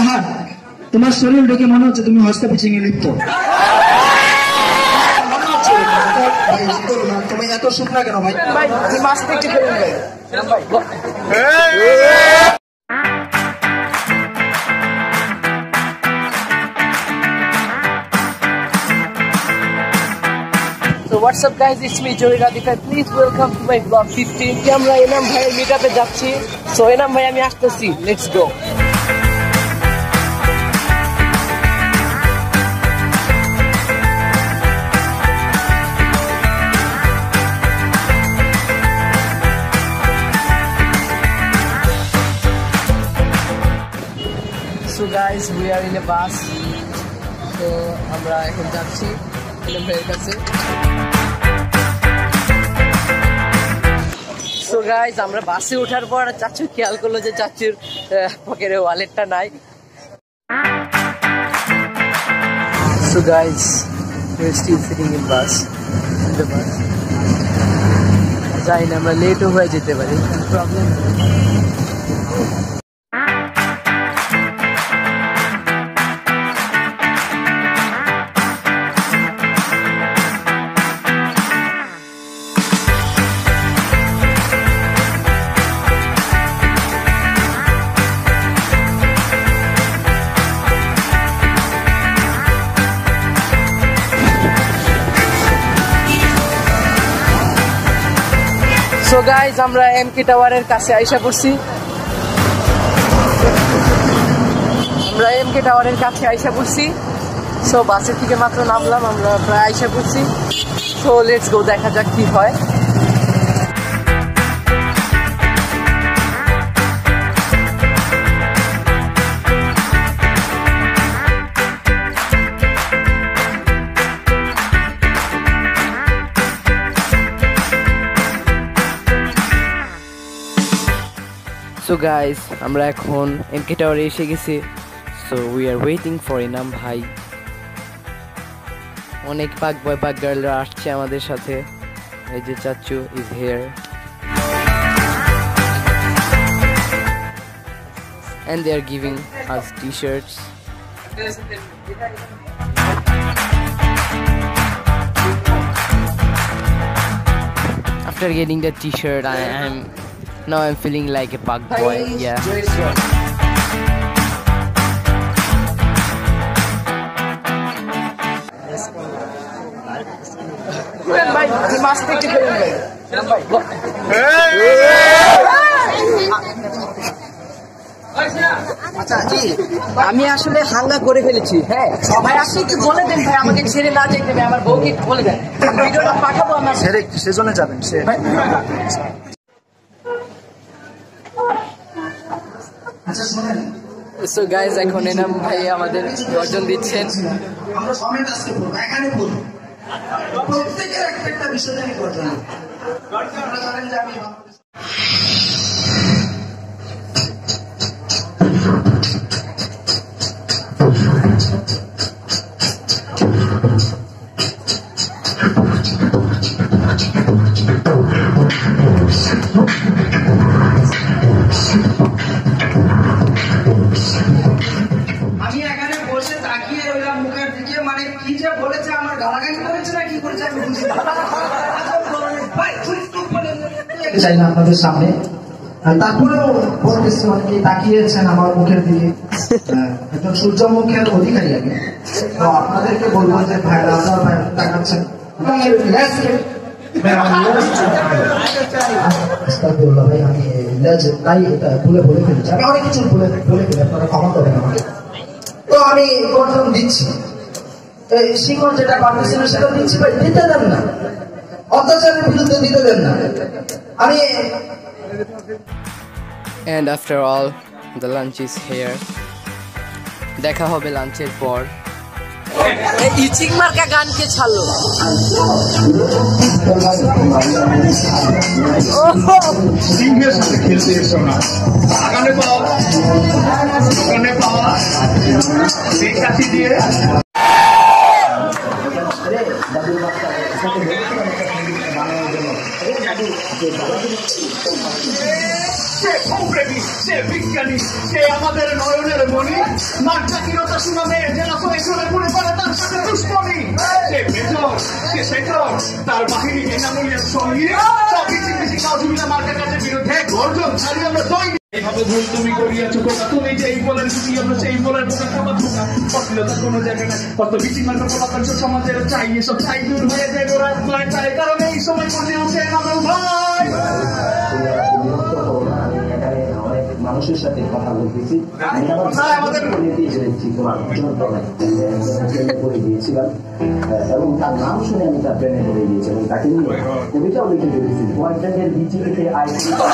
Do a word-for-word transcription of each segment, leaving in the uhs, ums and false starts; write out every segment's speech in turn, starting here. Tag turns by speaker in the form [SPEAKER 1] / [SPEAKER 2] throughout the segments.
[SPEAKER 1] রাহাত, তোমার শরীর দেখে মনে হচ্ছে তুমি হস্ত পিছিয়ে লিপ্ত। তুমি এত শুকনা কেন ভাই?
[SPEAKER 2] So what's up guys, it's me Joey Radhika. Please welcome to my vlog fifteen. আমরা এনাম ভাইয়ের মিটআপে যাচ্ছি। সো এনাম ভাই আমি আসতেছি, let's go. So guys, we are in a bus. So আমরা এখন যাচ্ছি এনাম ভাইয়ের কাছে। So guys, আমরা বাসে ওঠার পর চাচু খেয়াল করলো যে চাচুর পকেটে ওয়ালেটটা নাই। So guys, we're still sitting in bus. In the bus. যাই না, আমরা লেটও হয়ে যেতে পারি, প্রবলেম। So guys, আমরা এমকে টাওয়ারের কাছে আইসা পড়ছি। আমরা এমকে টাওয়ারের কাছে আইসা পড়ছি। সো বাসের থেকে মাত্র নামলাম, আমরা প্রায় আইসা পড়ছি। সো লেটস গো, দেখা যাক কি হয়। So guys, আমরা এখন এমকে টাওয়ারে এসে গেছি। So we are waiting for Enam ভাই। অনেক পাক বয় পাক গার্লরা আসছে আমাদের সাথে। এই যে চাচু is here and they are giving us t-shirts. After getting the t-shirt, I am now I'm feeling like a pug boy. Yeah. আচ্ছা জি, আমি আসলে হাঙ্গা করে ফেলেছি। হ্যাঁ ভাই, আপনি একটু বলে দেন ভাই, আমাকে ছেড়ে না যেতে হবে, আমার বউকে একটু বলে দেন, ভিডিওটা পাঠাবো আমার
[SPEAKER 1] ছেড়ে সেজন্য যাবেন সে। আচ্ছা শুনেন,
[SPEAKER 2] সো গাইস, এখন এনাম ভাই আমাদের গর্জন দিচ্ছেন।
[SPEAKER 1] আমরা সমেত আজকে বলবো, এখানে বলবো প্রত্যেকের একটা একটা বিষয় নিয়ে গর্জন। আপনারা জানেন যে আমি আমি এখানে বসে তাকিয়ে রইলাম মুখের দিকে, মানে কি যে বলেছে, আমার গালাগালি করেছে না কি করেছে আমি বুঝি চাই না আপনাদের সামনে। তারপরেও বলতেছি, অনেকে তাকিয়েছেন আমার মুখের দিকে, একজন সূর্যমুখের অধিকারী আমি, তো আপনাদেরকে বলবো যে ভাইরা আপনার ভাই তাকাচ্ছেন, ভাই আমি তাই এটা ভুলে বলে ফেলেছি, আমি অনেক কিছু বলে বলে ফেলি, আপনারা ক্ষমা করেন আমাকে। তো আমি গর্জন দিচ্ছি, শিকড় যেটা পারতেছিল সেটা দিচ্ছি, ভাই দিতে দেন না, অত্যাচারের বিরুদ্ধে দিতে দেন না। আমি
[SPEAKER 2] And after all, the lunch is here. দেখা হবে লাঞ্চের পর। এই ইচিং মার্কা গান কে ছাড়লো?
[SPEAKER 3] সিংহের সাথে খেলতে এসো না, আগানে পাওয়া আগানে পাওয়া সেই কাঠি দিয়ে সে জানি সে আমাদের নয়নের মণি, মার চাকিরতা সুনামে জেলা ফয়সলে পুরে পারে তার সাথে দুশ্মনী। সে মেজর, সে সেজর, তার বাহিনী এনামুলিয়ার সঙ্গী, সব কিছু কিছু কাজুবিনা মার্কার কাছে বিরুদ্ধে গর্জন ছাড়ি আমরা দৈনিক। এইভাবে ভুল তুমি করিয়াছো কোথা, তুমি যে এই বলেন তুমি আমরা সেই বলেন বোকা খাবার ধোকা, অশ্লীলতার কোনো জায়গা নাই, কত বিচি মার্কা পদার্থ সমাজের চাই, এসব চাই দূর হয়ে যায় গোড়ায় প্রায় চাই, কারণ এই সময় মনে আছে আমার ভাই।
[SPEAKER 4] মানুষের সাথে কথা বলতেছি, করে দিয়েছিলাম এবং তার নাম শুনে আমি তার প্রেমে পড়ে গিয়েছি এবং তাকে নিয়ে কবিতাও লিখে দিয়েছি। বয়ফ্রেন্ডের বিচিতে আই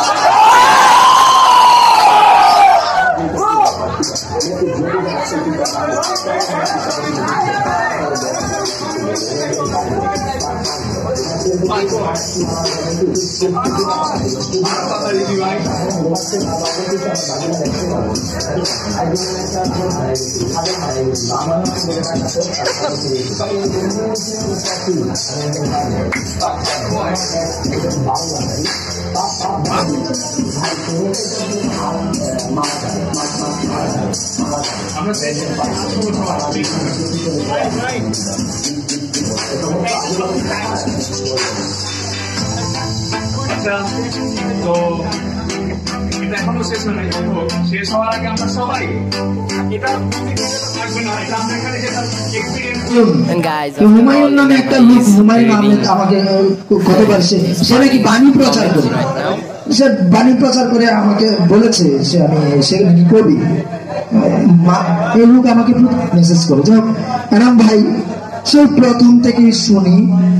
[SPEAKER 3] তো এটা এখনো শেষ হয় নাই, শেষ হওয়ার আগে আমরা সবাই এটা থাকবে না, এটা আমরা এখানে যেটা এক্সপিরিয়েন্স।
[SPEAKER 1] হুমায়ুন নামে একটা লোক, হুমায়ুন আহমেদ আমাকে গতবার সে সে নাকি বাণী প্রচার করে, সে বাণী প্রচার করে আমাকে বলেছে সে আমি সে নাকি কবি। এই লোক আমাকে মেসেজ করে, যাই হোক এনাম ভাই সে প্রথম থেকে শুনি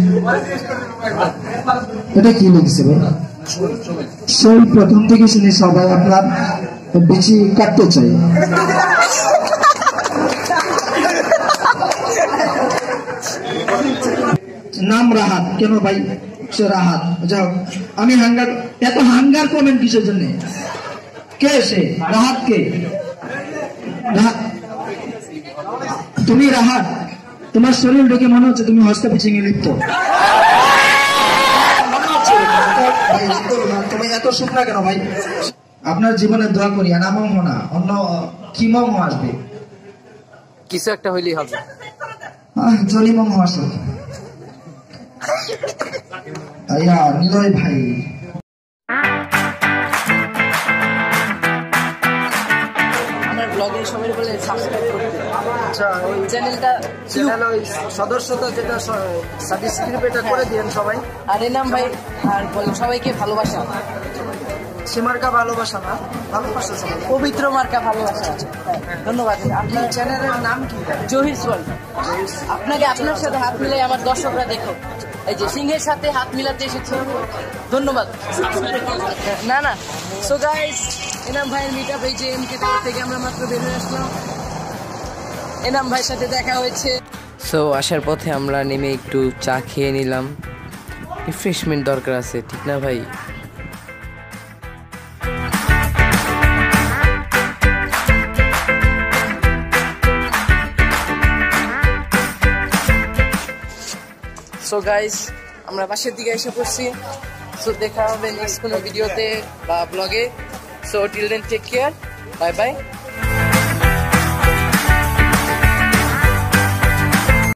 [SPEAKER 1] এটা কি লিখছে ভাই, সেই প্রথম থেকে শুনি সবাই আপনার বেশি কাটতে চাই। নাম রাহাত, কেন ভাই সে রাহাত? যাও আমি হাঙ্গার, এত হাঙ্গার কমেন্ট কিসের জন্য? কে সে রাহাত? কে রাহাত? তুমি রাহাত? তোমার শরীর দেখে মনে হচ্ছে তুমি হস্তা পিছিয়ে লিপ্ত। তুমি এত শুকনা কেন ভাই? আপনার জীবনে দোয়া করি এনামও না, অন্য কিমও আসবে,
[SPEAKER 2] কিছু একটা হইলেই হবে।
[SPEAKER 1] জলিমম আসবে। আয়া নিলয় ভাই
[SPEAKER 2] আমার ব্লগে সবাই বলে সাবস্ক্রাইব করতে। আচ্ছা ওই চ্যানেলটা চ্যানেল ওই সদস্যতা যেটা সাবস্ক্রাইব এটা করে দিয়েন সবাই। আর এনাম ভাই আর বলেন সবাইকে ভালোবাসা।
[SPEAKER 1] সীমার্কা ভালোবাসা না, ভালোবাসা সবাই।
[SPEAKER 2] পবিত্র মার্কা ভালোবাসা। ধন্যবাদ। আপনার চ্যানেলের নাম কি? জহিস ওয়ার্ল্ড। আপনাকে আপনার সাথে হাত মিলাই আমার দর্শকরা দেখো, এই যে সিংহের সাথে হাত মিলাতে এসেছি। ধন্যবাদ। না না সো গাইস, এনাম ভাইয়ের মিট আপ এই যে এমকে টাওয়ার থেকে আমরা মাত্র বের হয়ে আসলাম, এনাম ভাইয়ের সাথে দেখা হয়েছে। সো আসার পথে আমরা নেমে একটু চা খেয়ে নিলাম, রিফ্রেশমেন্ট দরকার আছে, ঠিক না ভাই? সো গাইস, আমরা বাসার দিকে এসে পড়ছি। সো দেখা হবে নেক্সট কোনো ভিডিওতে বা ব্লগে। So till then take care, bye by.